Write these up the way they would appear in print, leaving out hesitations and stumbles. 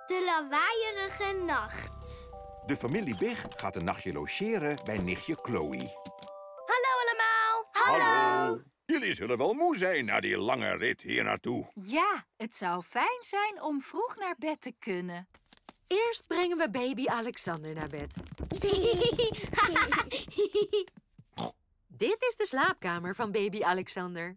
De lawaaierige nacht. De familie Big gaat een nachtje logeren bij nichtje Chloe. Hallo allemaal. Hallo. Jullie zullen wel moe zijn na die lange rit hier naartoe. Ja, het zou fijn zijn om vroeg naar bed te kunnen. Eerst brengen we baby Alexander naar bed. Dit is de slaapkamer van baby Alexander.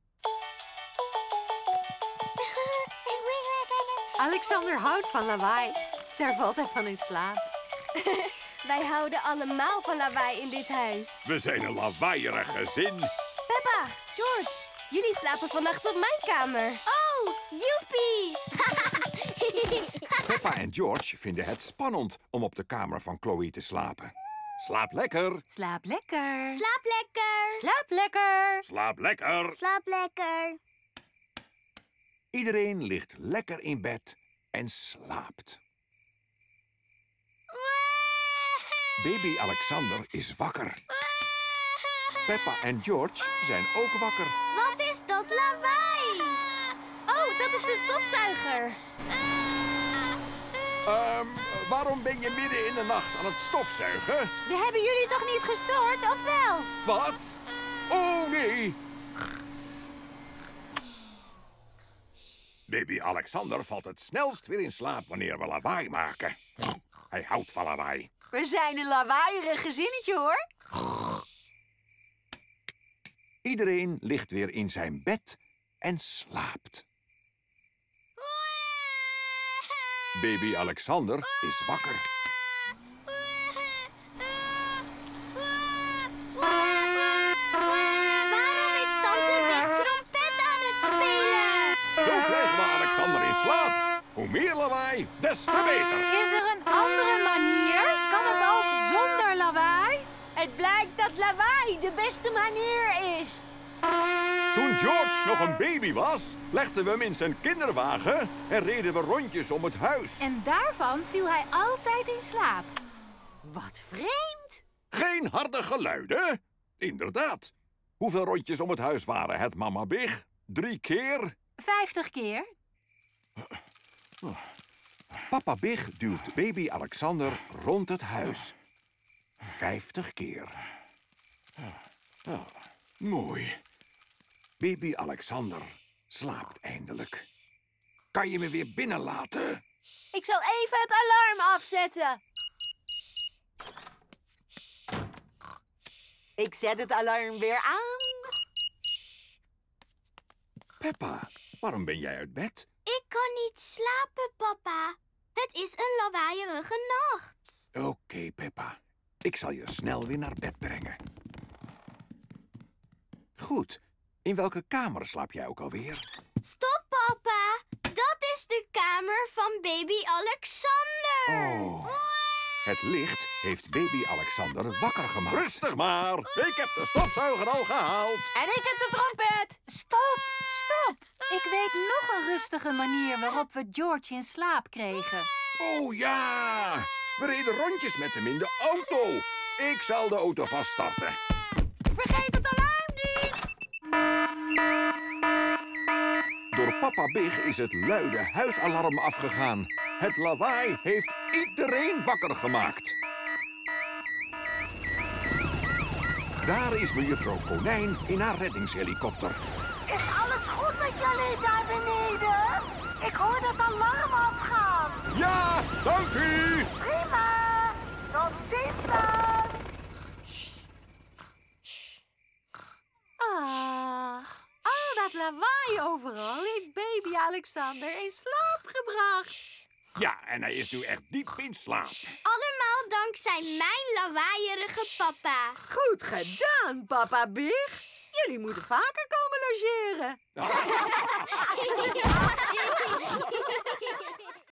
Alexander houdt van lawaai. Daar valt hij van in slaap. Wij houden allemaal van lawaai in dit huis. We zijn een lawaaierig gezin. Peppa, George, jullie slapen vannacht op mijn kamer. Oh, joepie! Peppa en George vinden het spannend om op de kamer van Chloe te slapen. Slaap lekker. Slaap lekker. Slaap lekker. Slaap lekker. Slaap lekker. Slaap lekker. Iedereen ligt lekker in bed en slaapt. Baby Alexander is wakker. Peppa en George zijn ook wakker. Wat is dat lawaai? Oh, dat is de stofzuiger. Waarom ben je midden in de nacht aan het stofzuigen? We hebben jullie toch niet gestoord, of wel? Wat? Oh, nee. Baby Alexander valt het snelst weer in slaap wanneer we lawaai maken. Hij houdt van lawaai. We zijn een lawaaierig gezinnetje, hoor. Iedereen ligt weer in zijn bed en slaapt. Baby Alexander is wakker. Waarom is tante Big trompet aan het spelen? Zo krijgen we Alexander in slaap. Hoe meer lawaai, des te beter. Is er een andere manier? Kan het ook zonder lawaai? Het blijkt dat lawaai de beste manier is. Toen George nog een baby was, legden we hem in zijn kinderwagen en reden we rondjes om het huis. En daarvan viel hij altijd in slaap. Wat vreemd. Geen harde geluiden? Inderdaad. Hoeveel rondjes om het huis waren het, mama Big? 3 keer? 50 keer. Papa Big duwt baby Alexander rond het huis. 50 keer. Mooi. Baby Alexander slaapt eindelijk. Kan je me weer binnenlaten? Ik zal even het alarm afzetten. Ik zet het alarm weer aan. Peppa, waarom ben jij uit bed? Ik kan niet slapen, papa. Het is een lawaaierige nacht. Oké, Peppa. Ik zal je snel weer naar bed brengen. Goed. In welke kamer slaap jij ook alweer? Stop, papa. Dat is de kamer van baby Alexander. Oh. Het licht heeft baby Alexander wakker gemaakt. Rustig maar. Ik heb de stofzuiger al gehaald. En ik heb de trompet. Stop, stop. Ik weet nog een rustige manier waarop we George in slaap kregen. Oh ja. We reden rondjes met hem in de auto. Ik zal de auto vast starten. Vergeet het alarm niet. Door papa Big is het luide huisalarm afgegaan. Het lawaai heeft iedereen wakker gemaakt. Daar is mevrouw Konijn in haar reddingshelikopter. Is alles goed met jullie daar beneden? Ik hoor dat alarm afgaan. Ja, dank u! Prima. Tot ziens dan. Ach, al dat lawaai overal heeft baby Alexander in slaap gebracht. Ja, en hij is nu echt diep in slaap. Allemaal dankzij mijn lawaaierige papa. Goed gedaan, papa Big. Jullie moeten vaker komen logeren.